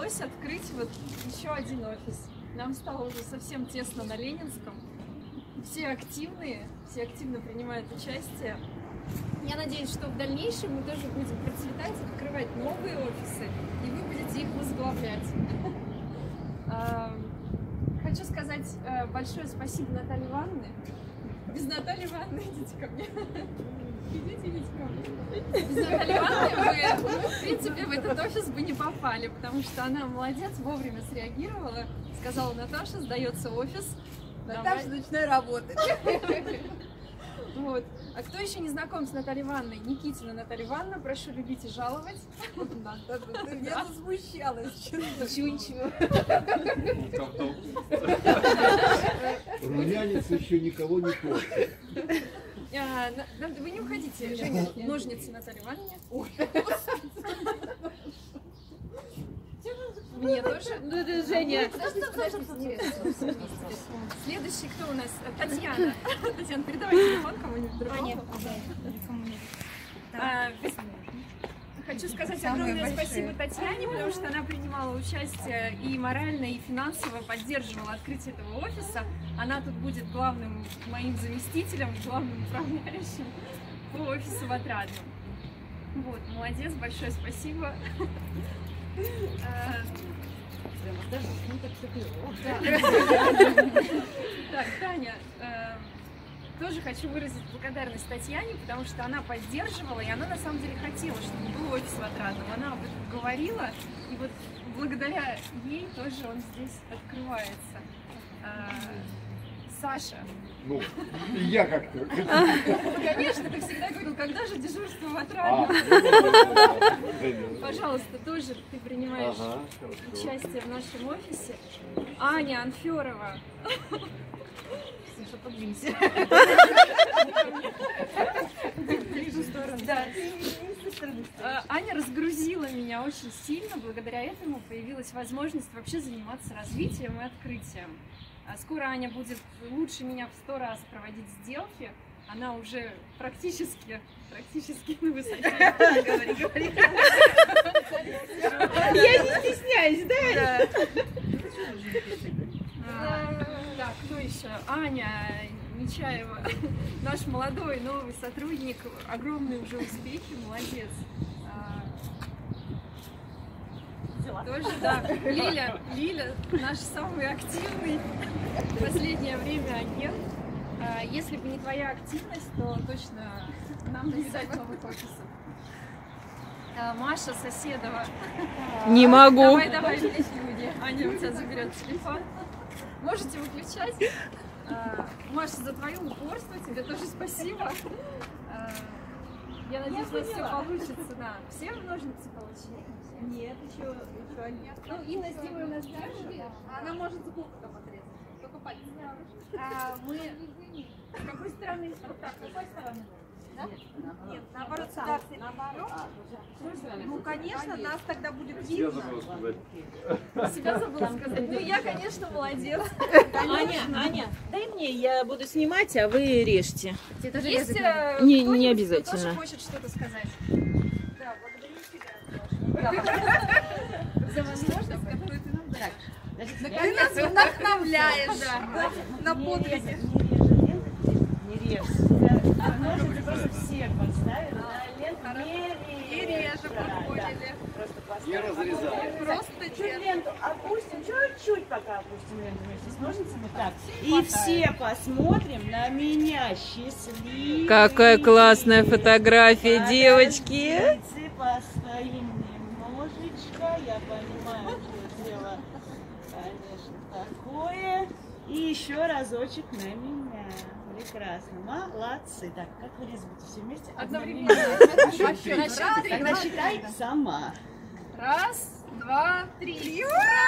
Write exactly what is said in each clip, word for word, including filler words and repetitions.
пришлось открыть вот еще один офис. Нам стало уже совсем тесно на Ленинском. Все активные, все активно принимают участие. Я надеюсь, что в дальнейшем мы тоже будем процветать, открывать новые офисы, и вы будете их возглавлять. Хочу сказать большое спасибо Наталье Ивановне. Без Натальи Ивановны идите ко мне. Идите, идите ко мне. Без Натальи Ивановны вы, в принципе, в этот офис бы не попали, потому что она молодец, вовремя среагировала. Сказала: Наташа, сдается офис. Наташа, начинай работать. Вот. А кто еще не знаком с Натальей Ивановной? Никитина Наталья Ивановна, прошу любить и жаловать. Я засмущалась. Ничего, ничего. Румянец еще никого не портит. Вы не уходите, Женя. Ножницы Наталье Ивановне. Мне тоже. Ну, это Женя. Следующий кто у нас? Татьяна. Татьяна, передавай телефон кому-нибудь другому. Хочу сказать огромное спасибо Татьяне, потому что она принимала участие и морально, и финансово поддерживала открытие этого офиса. Она тут будет главным моим заместителем, главным управляющим по офису в Отрадном. Вот, молодец, большое спасибо. Так, Таня, тоже хочу выразить благодарность Татьяне, потому что она поддерживала, и она на самом деле хотела, чтобы был офис в Отрадном. Она об этом говорила, и вот благодаря ей тоже он здесь открывается. Саша. Ну, и я как-то. Конечно, ты всегда говорил, когда же дежурство в Отрадном. Пожалуйста, тоже ты принимаешь ага, участие в нашем офисе. Аня Анферова. Слушай, подвинься. Да. Аня разгрузила меня очень сильно. Благодаря этому появилась возможность вообще заниматься развитием и открытием. Скоро Аня будет лучше меня в сто раз проводить сделки. Она уже практически, практически на высоте. Говори, говори. Я не стесняюсь, да? Так, кто еще? Аня Нечаева, наш молодой новый сотрудник, огромные уже успехи, молодец. Тоже, да. Лиля, Лиля, наш самый активный в последнее время агент. Если бы не твоя активность, то точно нам не видать новых офисов. Маша Соседова. Не могу. Давай, давай, здесь люди. Аня у тебя заберет телефон. Можете выключать. Маша, за твое упорство тебе тоже спасибо. Я надеюсь, у нас все получится. Да. Все ножницы получили? Нет, еще, еще нет. Ну, Инна с Димой у нас дальше. Она может звук там отрезать. Только палец. А мы... С какой стороны? Вот так, с какой стороны? Да? Нет, наоборот, сюда. Наоборот? Ну, конечно, нас тогда будет видно. Я забыла сказать. Себя забыла сказать. Ну, я, конечно, молодец. Аня, Аня, дай мне, я буду снимать, а вы режьте. Есть не, не обязательно. Кто тоже хочет что-то сказать? Да, благодарю тебя. За возможность, которую ты нам даешь. Ты нас вдохновляешь, да, на подвиги. Не режь. Ножницы просто все подставили, да, ленту И режем, поняли. Не разрезаем. Просто чуть ленту опустим, чуть-чуть пока опустим ленту вместе с ножницами, так. И все посмотрим на меня, счастливые. Какая классная фотография, девочки. Постоим немножечко, я понимаю, что дело, конечно, такое. И еще разочек на меня. Прекрасно, молодцы. Так, как вы будете все вместе? Одновременно. Тогда считай сама. Раз, два, три.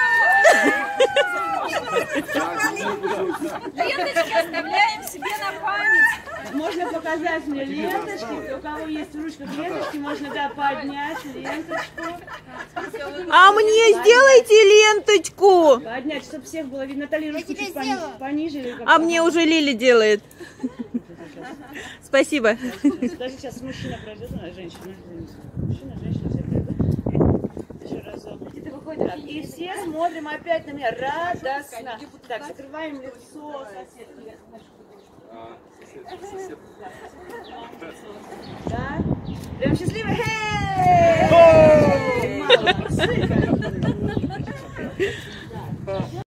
Ленточки оставляем себе на память. Можно показать мне ленточки. У кого есть в ручках ленточки, можно да, поднять ленточку. А мне сделайте ленточку. Поднять, чтобы всех было видно. Наталья, ручку чуть пониже. пониже а мне уже Лиля делает. Спасибо. Даже сейчас мужчина пройдет, а женщина. Мужчина, женщина, все пройдут. еще разок. Так, и все смотрим опять на меня радостно. Так, закрываем лицо. Соседки. А, сосед, сосед.